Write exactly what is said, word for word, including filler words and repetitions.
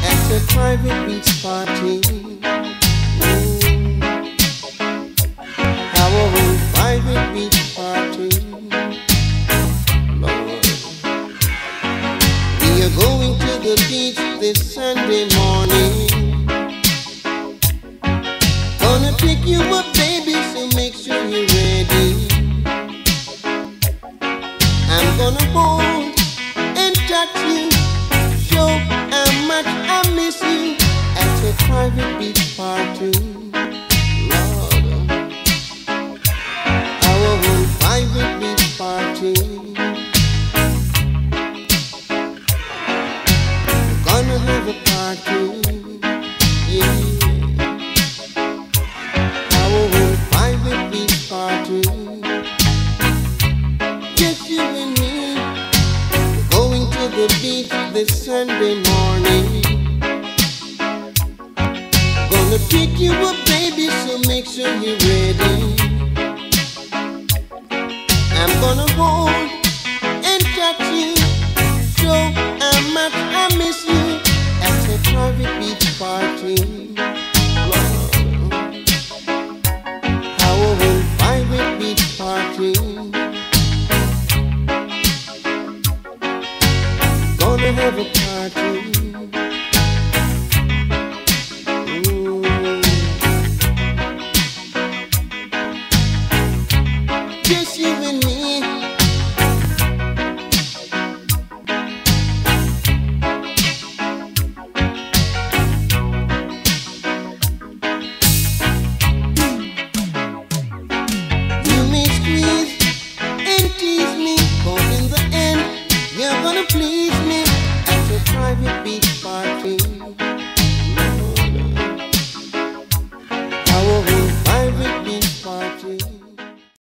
at a private beach party. Mm. Our own private beach party. Lord, we are going to the beach this Sunday morning. Gonna pick you up, baby, so make sure you're ready. I'm gonna hold and touch you, show how much I miss you at a private beach party. Lord, our own private beach party. We're gonna have a party, yeah. Our own private beach party. Just you and me, going to the beach this Sunday morning. Gonna pick you up, baby, so make sure you're ready. I'm gonna hold and touch you, show how much I miss you at a private beach party. Lord, our own private beach party. Gonna have a party.